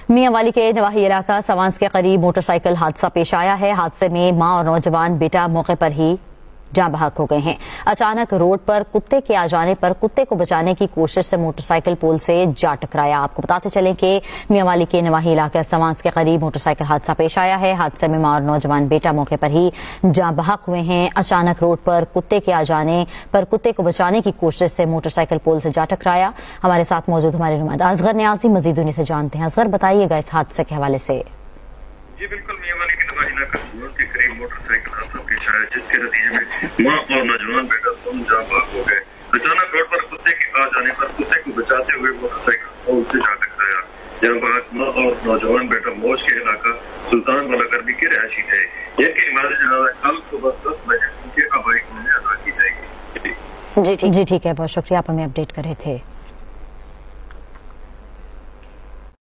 मियां वाली के नवाही इलाका सवांस के करीब मोटरसाइकिल हादसा पेश आया है। हादसे में मां और नौजवान बेटा मौके पर ही जाँ बहक हो गए हैं। अचानक रोड पर कुत्ते के आ जाने पर कुत्ते को बचाने की कोशिश से मोटरसाइकिल पोल से जा टकराया। आपको बताते चलें कि मियां वाली के नवाही इलाके सवांस के करीब मोटरसाइकिल हादसा पेश आया है। हादसे में मां और नौजवान बेटा मौके पर ही जाँ बहक हुए हैं। अचानक रोड पर कुत्ते के आ जाने पर कुत्ते को बचाने की कोशिश से मोटरसाइकिल पोल से जा टकराया। हमारे साथ मौजूद हमारे नुमाइंदा असगर नियाजी मजीद उन्हीं से जानते हैं। असगर, बताइएगा इस हादसे के हवाले से। जी बिल्कुल, मियां वाली के नवाही इलाका के करीब मोटरसाइकिल हादसा पेश आया, जिसके नतीजे में मां और नौजवान बेटा दोनों जाँ बहक हो गए। अचानक रोड पर कुत्ते के आ जाने पर कुत्ते को बचाते हुए मोटरसाइकिल पोल से जा टकराया। जाँ बहक मां और नौजवान बेटा मौज के इलाका सुल्तान वाला गर्मी के रहायशी थे। इनकी नमाज़ जनाज़ा कल सुबह 10 बजे उनके आबाई गांव में अदा की जाएगी। जी ठीक है, बहुत शुक्रिया, आप हमें अपडेट कर रहे थे।